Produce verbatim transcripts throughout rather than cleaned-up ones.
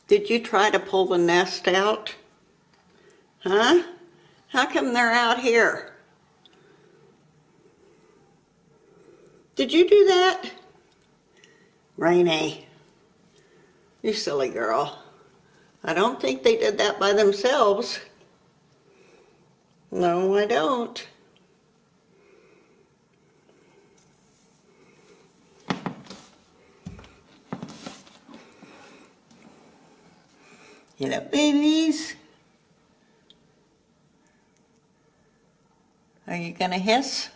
Did you try to pull the nest out? Huh? How come they're out here? Did you do that? Rainy, you silly girl. I don't think they did that by themselves. No, I don't. Hello, babies. Are you gonna hiss?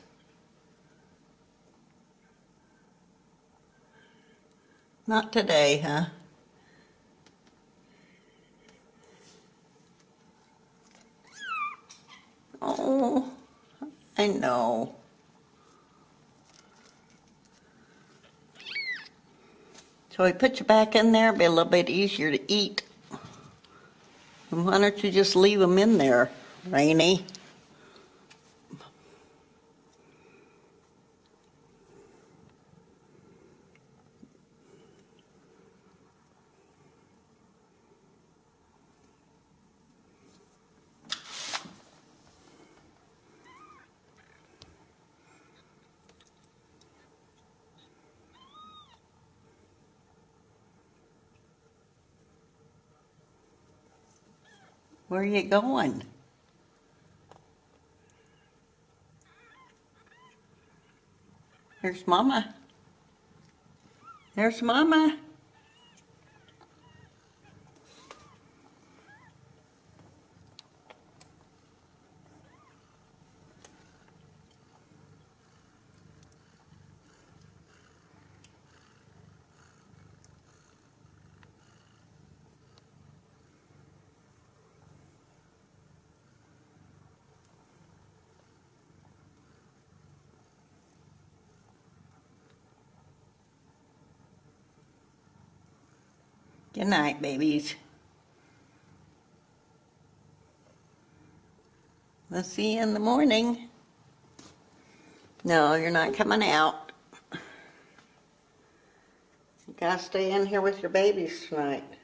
Not today, huh? Oh, I know. So we put you back in there, be a little bit easier to eat. And why don't you just leave them in there, Rainy? Where are you going? There's Mama. There's Mama. Good night, babies. We'll see you in the morning. No, you're not coming out. You gotta stay in here with your babies tonight.